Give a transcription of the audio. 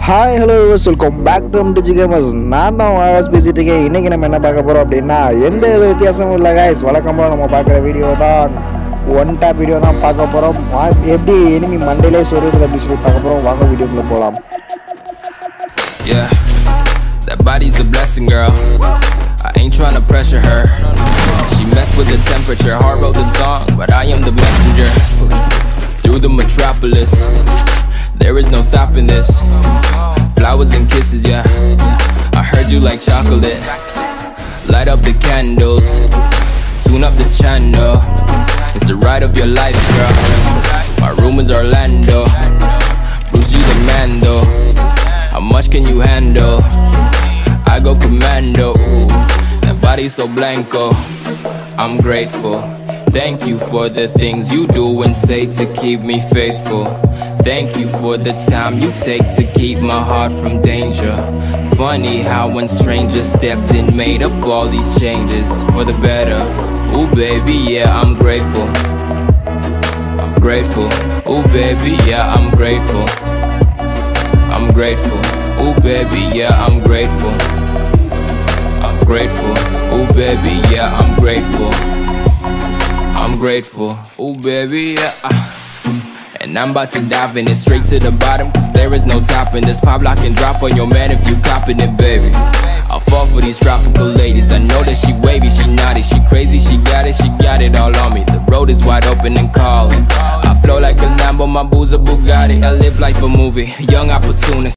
Hi hello welcome back to MTG Gamers. நான் தான் voice பேசிட்டு இருக்கேன். இன்னைக்கு நம்ம என்ன பார்க்க போறோம் அப்படின்னா எந்த வித வித்தியாசமும் இல்லை கைஸ். வழக்கமாக நம்ம பார்க்குற வீடியோ தான் ஒன் டேப் வீடியோ தான் பார்க்க போகிறோம். எப்படி எனிமி மண்டையிலே சொல்கிறது அப்படின்னு சொல்லி பார்க்க போகிறோம். வாங்க வீடியோக்குள்ள போகலாம். Yeah, that body's a blessing, girl. I ain't trying to pressure her. She messed with the temperature. Heart wrote the song, but I am the messenger. Through the metropolis, there is no stopping this. Flowers and kisses, yeah. I heard you like chocolate. Light up the candles, tune up this channel. It's the ride of your life, girl. My room is Orlando, Bruce G the Mando. How much can you handle? I go commando. That body so blanco. I'm grateful. Thank you for the things you do and say to keep me faithful. Thank you for the time you take to keep my heart from danger. Funny how when strangers stepped in, made up all these changes for the better. Ooh baby, yeah, I'm grateful. I'm grateful. Ooh baby, yeah, I'm grateful. I'm grateful. Ooh baby, yeah, I'm grateful. I'm grateful. Ooh baby, yeah, I'm grateful. I'm grateful. Ooh baby, yeah. And I'm about to dive in it straight to the bottom, cause there is no topping this. Pop lock and drop on your man if you copping it, baby. I'll fall for these tropical ladies. I know that she wavy, she naughty, she crazy, she got it all on me. The road is wide open and calling. I flow like a Lambo, my boo's a Bugatti. I live like a movie, young opportunist.